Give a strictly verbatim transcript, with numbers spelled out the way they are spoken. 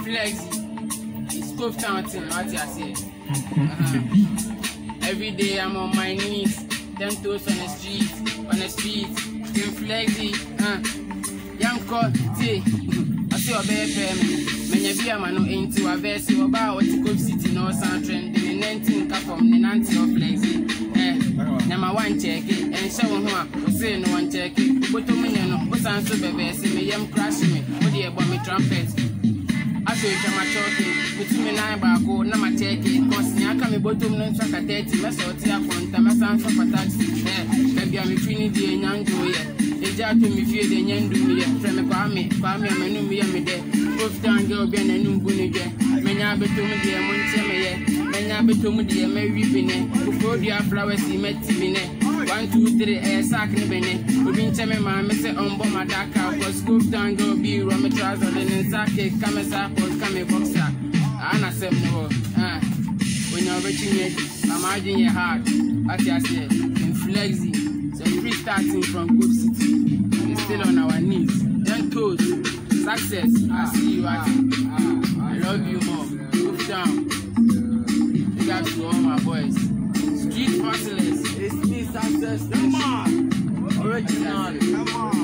Flexi, it's Cove Town thing, what you say? Uh-huh. Every day I'm on my knees, ten toes on the street, on the street, in Flexi, uh, young call, see, I see a bear payment. Many be a man ain't to a verse about what to Cove City, no sound trend, in the nineteen cap from the Nancy of Flexi. Number one check it and show him say no one check it. But to me, no, but I'm so baby, see me, I'm crashing me. What do you want me trumpet? I feel I'm talking, but to me, I'm back, oh, no, my check it. Cause I come bottom no track at thirty, my sort of phone, my son for taxi. Maybe I'm between the young joy. They just to me feel the young do me, from a Kwame, Kwame, and Manu, me, and me there. Both down girl, Ben and Numbuniga. Many are between me, and one chimney. Many are between me, and Mary Bine. Before the flowers, he met Timine. One, two, three, air sack in Bene. We've been telling my mister on bomb my dark out. Cause Cove Town girl be Romy trouser, then Sake, Kamasa, or Kame Boxer. Anna said no. Ah, when you're reaching it, I'm adding your heart. As I said, in Flexi, so free starting from Cove City. We're still on our knees. Then coach, success. I see you at it. I love you more. Cove Town. Big up to all my boys. Street hustlers. It's me, success. Come on. Original. Come on.